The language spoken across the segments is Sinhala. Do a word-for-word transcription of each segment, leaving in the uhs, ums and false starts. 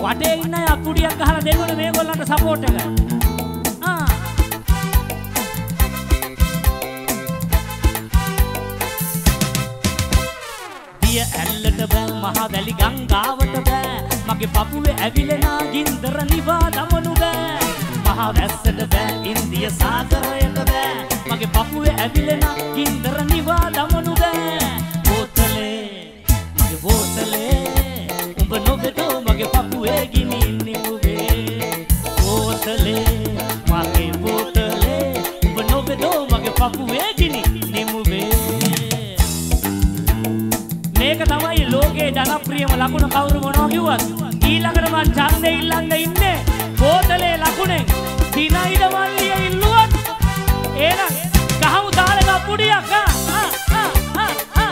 වටේ ඉන්න අය අකුඩියක් ගහලා දෙන්නොනේ මේගොල්ලන්ට සපෝට් එක. ආ දිය ඇල්ලට බෑ මහ වැලි ගංගාවට බෑ මගේ පපුවේ ඇවිලෙනා ගින්දර නිවා දමනු බෑ මහ වැස්සට බෑ ඉන්දිය සාගරයට බෑ මගේ පපුවේ ඇවිලෙනා ගින්දර නිවා දමනු බෑ බෝතලේ මගේ බෝතලේ උඹ නොබෙදෝ මගේ පපුවේ ගිනි නිමුවේ බෝතලේ මගේ බෝතලේ උඹ නොබෙදෝ මගේ පපුවේ ගිනි නිමුවේ මේක තමයි ලෝකේ ජනප්‍රියම ලකුණ කවුරු මොනවා කිව්වත් ඊළඟට මං ඡන්දේ ඉල්ලන්න ඉන්නේ බෝතලේ ලකුණෙන් දිනයිද මල්ලිය ඉල්ලුවත් එහෙනම් ගහමු තාලක පුඩියක් ආ ආ ආ ආ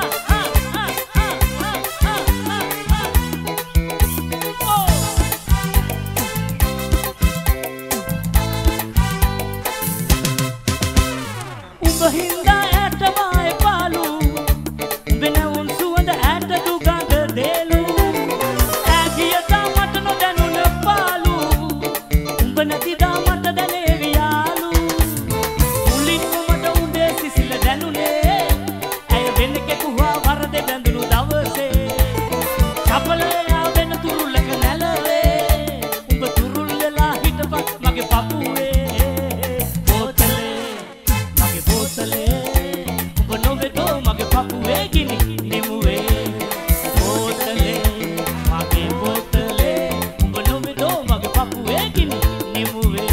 උඹ හින්දා ඇටමයි පාලු වෙනවුන් සුවඳ ඇට දුගඳ දේලු ඇගියදා මට නොදැනුන පාලු උඹ නැතිදා මට දැනේවි යාලු මුලින්ම මට උදේ සිසිල දැනුනේ ඇය වෙන කෙකුවා වරද බැඳුණු දවසේ චපලයා වෙන තුරුල්ලක නැලවේ උඹ තුරුල් වෙලා හිටපත් මගේ පපුවේ බෝතලේ මගේ බෝතලේ උඹ නොවෙදෝ මගේ පපුවේ ගිනි නිමුවේ බෝතලේ මගේ බෝතලේ උඹ නොවෙදෝ මගේ පපුවේ ගිනි නිමුවේ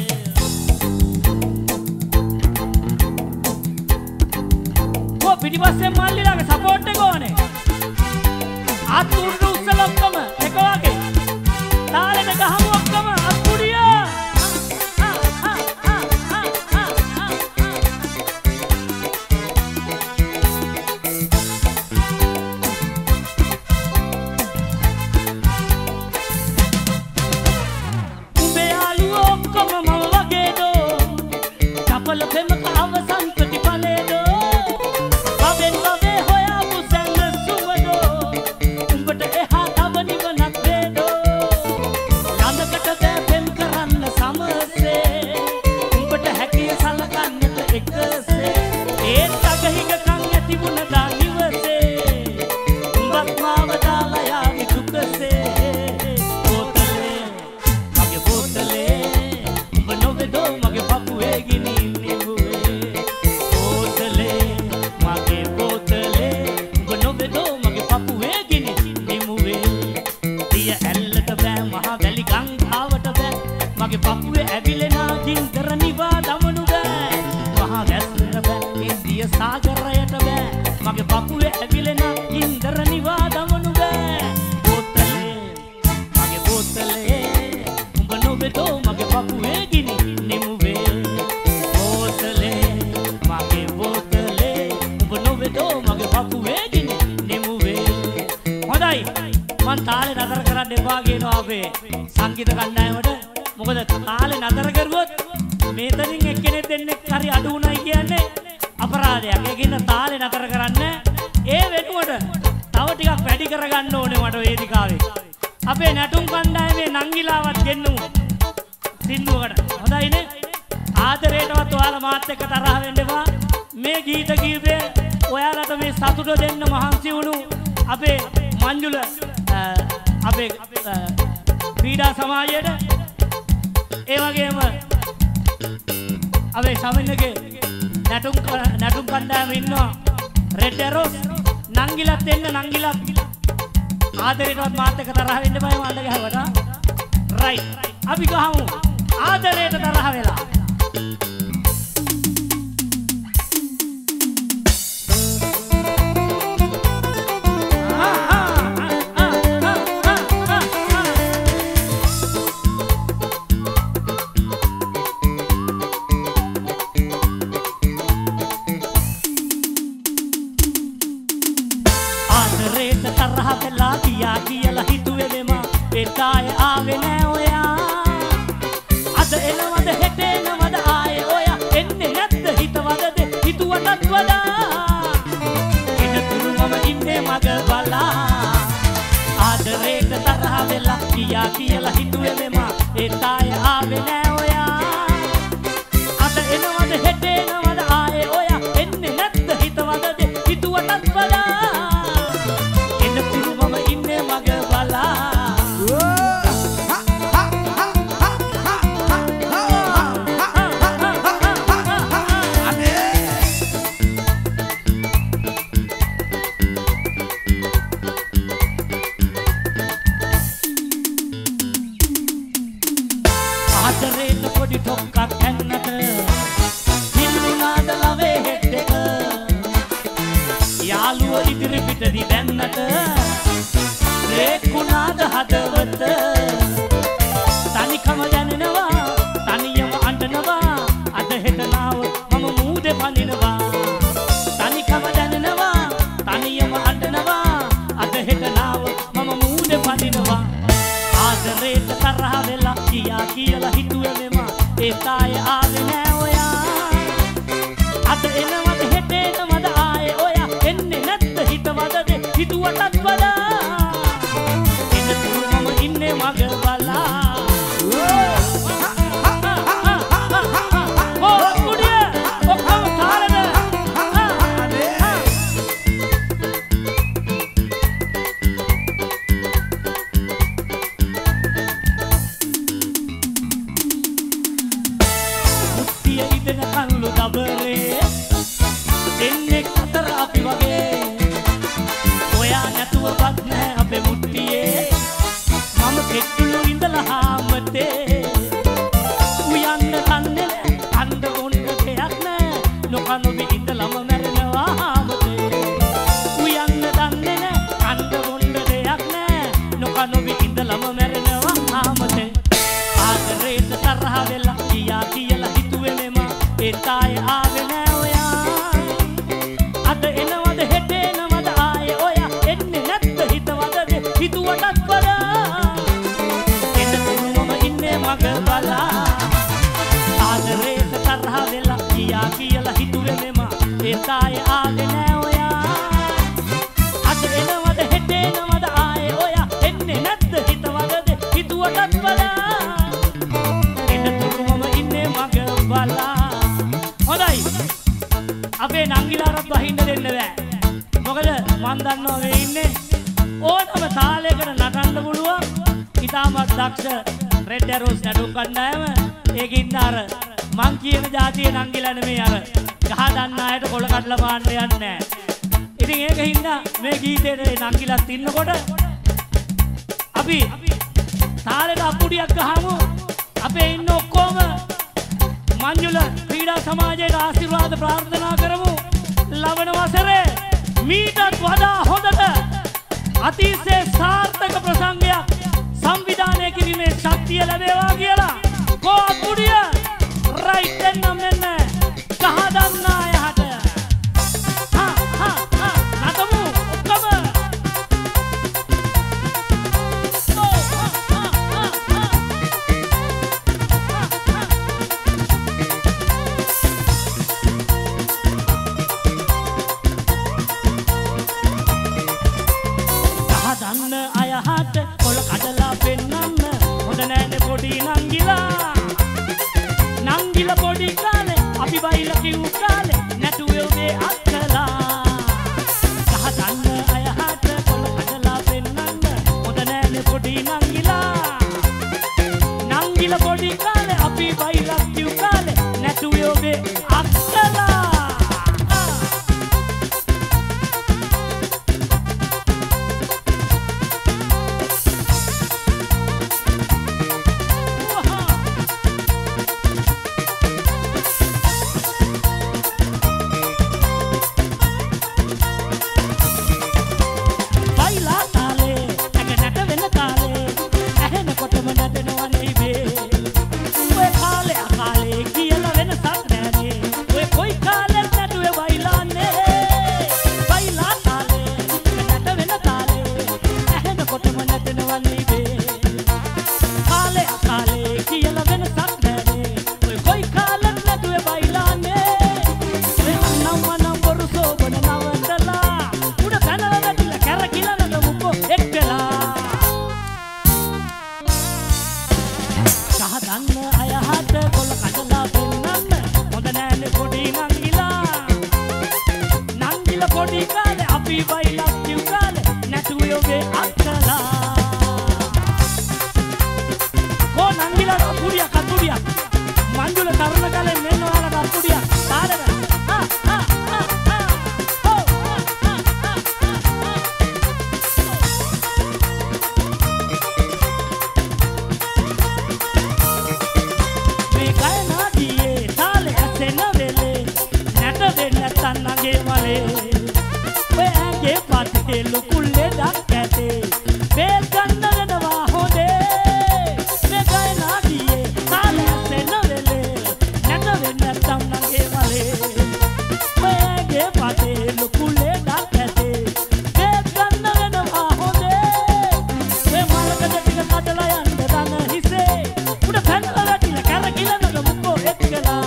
කො පිටිපස්සේ මල්ලිලාගේ සපෝට් එක ඕනේ අතුරු උස්සල ඔක්කොම එක වගේ තාලෙට ගහමු ඔක්කොම අකුඩිය උඹේ යාළුවෝ ඔක්කොම මම වගේ දෝ කපල පෙමක අවසන් ප්‍රතිඵලේදෝ වවෙන් වවේ හොයාපු සැන්න සුවදෝ උඹට එහා තව නිවනක් වේදෝ ළඟකට බෑ පෙම් කරන්න සමසේ උඹට හැකිය සලකන්නට එකසේ ඒත් අගහිගකම් ඇති වුණදා නිවසේ උඹත් මාව දාලා යාවි දුකසේ බෝතලේ මගේ බෝතලේ උඹ නොවෙදෝ මගේ පපුවේ ගිනි නිමුවේ බෝතලේ මගේ බෝතලේ උඹ නොවෙදෝ මගේ පපුවේ ගිනි නිමුවේ දිය ඇල්ලට බෑ මහ වැලි ගංගාවට බෑ මගේ පපුවේ ඇවිලෙනා ගින්දර නිවා දමනු බෑ මහ වැස්සට බෑ ඉන්දිය සාගරයට බෑ මගේ පපුවේ ඇවිලෙනා ගින්දර නිවා දමනු බෑ බෝතලේ මගේ බෝතලේ උඹ නොවෙදෝ මගේ පපුවේ ගිනි නිමුවේ බෝතලේ මගේ බෝතලේ උඹ නොවෙදෝ මගේ පපුවේ ගිනි නිමුවේ හොඳයි මං තාලේ නතර කරන්න එපා කියනවා අපේ සංගීත කණ්ඩායමට මොකද තාලේ නතර කරුවොත් මේතනින් එක්කෙනෙක් දෙන්නෙක් හරි අඩු උනායි කියන්නේ අපරාධයක් ඒකින්න තාලේ නතර කරන්න ඒ වෙනුවට තව ටිකක් වැඩි කරගන්න ඕනේ මට වේදිකාවේ අපේ නැටුම් කණ්ඩායමේ නංගිලාවත් ගෙන්නමු සින්දුවකට හොඳයිනේ ආදරේටවත් ඔයාලා මාත් එක්ක තරහ වෙන්න එපා මේ ගීත කීපේ ඔයාලට මේ සතුට දෙන්න මහන්සි වුණු අපේ මංජුල අපේ ක්‍රීඩා සමාජයට ඒ වගේම අපේ සමින්නගේ නැටුම් නැටුම් කණ්ඩායම ඉන්නවා රෙඩ් ඇරෝස් නංගිලත් එන්න නංගිලත් ආදරේටවත් මාත් එක්ක තරහ වෙන්න බෑ මණ්ඩ ගහවට රයිට් අපි ගහමු ආදරේට තරහ වෙලා ආදරේට තරහ වෙලා කියා කියලා හිතුවේ මෙමා එතාය ආවේ නෑ ඔයා අද එනවද හෙට එනවද ආයේ ඔයා එන්නේ නැද්ද හිතවදද හිතුවටත් වඩා එන තුරු මම ඉන්නේ මග බලා ආදරේට තරහ වෙලා කියා කියලා හිතුවේ මෙමා ඒ තාය ආවේ නෑ ඔයා අද එනවද හෙට එනවද ආයේ ඔයා එන්නේ නැත්ද හිතවද හිතුවටත් වඩා එන්න තුරු මම ඉන්නේ මග බලා ආදරේට පොඩි ටොක්කක් ඇන්නට හිල්ුණාද ලවේ හෙට් එක යාළුව ඉදිරි පිටදි දැන්නට රේකුණාද හදවත තනිකම දැනෙනවා තනියම අඬනවා අද හෙට නාව මම මූදේ පනිනවා තනිකම දැනෙනවා තනියම අඬනවා අද හෙට නාව මම මූදේ පනිනවා ආදරේට තරහ වෙලා කියා කියලා හිතුවේ මෙමා ඒ තාය ආවේ නෑ ඔයා අද එනවද හෙට එනවද ආයේ ඔයා එන්නේ නැත්ද හිතවද හිතුවටත් වඩා එන්න තුරු මම ඉන්නේ මග බලා ඕ කුඩිය ඔක්කොම තාලද ඉදන කල්ලු දබරේ දෙන්නෙක් අතර අපි වගේ ඔයා නැතුවවත් නෑ අපේ මුට්ටියේ මම කෙට්ටුළු ඉඳලා හාමතේ උයන්න කන්නේ නෑ අඬ බොන්න දෙයක් නෑ නොකනොබි ඉඳලම මැරෙනවා හාමතේ උයන්න දන්නේ නෑ අඬ බොන්න දෙයක් නෑ නොකනොබි ඉඳලම මැරෙනවා හාමතේ ආදරේට තරහ වෙලා කියා කියලා හිතුවේ මෙමා ඒ තාය ආවේ නෑ ඔයා අද එනවද හෙට එනවද ආයේ ඔයා එන්නේ නැත්ද හිතවද හිතුවටත් වඩා එන්න තුරු මම ඉන්නේ මග බලා ආදරේට තරහ වෙලා කියා කියලා හිතුවේ මෙමා ඒ තාය ආවේ නෑ ඔයා අද එනවද හෙට එනවද ආයේ ඔයා එන්නේ නැත්ද හිතවද හිතුවටත් වඩා එන්න තුරු මම ඉන්නේ මග බලා හොඳයි අපේ නංගිලාට බහින්න දෙන්න බෑ මොකද මන් දන්නවා මේ ඉන්නේ ඕනම තාලයකට නටන්න පුළුවන් ඉතාමත් දක්ෂ රෙඩ් ඇරෝස් නටු කණ්ඩායම ඒකින්න අර මං කියන જાතියේ නංගිලා නෙමෙයි අර ගහ දන්න අයට කොළ කඩලා පාන්න යන්නේ නෑ ඉතින් ඒකින්ද මේ ගීතේ නංගිලාත් ඉන්නකොට අපි තාලෙට අප්පුඩියක් ගහමු අපේ ඉන්න ඔක්කොම මංජුල ක්‍රීඩා සමාජයට ආශිර්වාද ප්‍රාර්ථනා කරමු ලබන වසරේ මීටත් වඩා හොඳට අතිශය සාර්ථක ප්‍රසංගයක් සංවිධානය කිරීමේ ශක්තිය ලැබේවා කියලා කෝ අප්පුඩිය රයිට් එන්න මෙන්න කහ දන්නා යහට හා හා හා නතමු ඔක්කොම දන්න අයහට කොළ කඩලා පෙන්නන්න හොඳ නෑනේ පොඩි නංගිලා නංගිලා පොඩි කාලේ නංගේ මලේ ඔය ඇගේ පතේ ලොකු ලෙඩක් ඇතේ බේල් ගන්න වෙනවා හොඳේ මේ ගයනා ගියේ කාලයසේ නොවෙලේ නැත වෙන්නේ නැත්තම් නංගේ මලේ ඔය ඇගේ පතේ ලොකු ලෙඩක් ඇතේ බේල් ගන්න වෙනවා හොඳේ මේ මලකද ටික කඩලා යන්න දන හිසේ උඩ පැනලා වැටිලා කරකිලා නග මුකෝ එක්කලා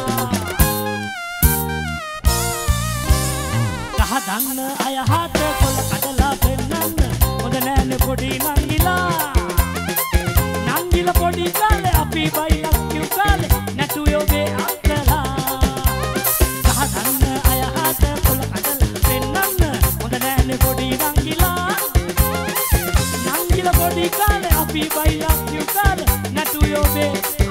දන්න අය හත කොළ කඩලා පෙන්නන්න හොඳ නෑනේ පොඩි නංගිලා නංගිලා පොඩි කාලේ අපි බයිලා කිව් කාලේ නැතුවේ ඔබේ අක්කලා ගහ දන්න අය හත කොළ කඩලා පෙන්නන්න හොඳ නෑනේ පොඩි නංගිලා නංගිලා පොඩි කාලේ අපි බයිලා කිව් කාලේ නැතුවේ ඔබේ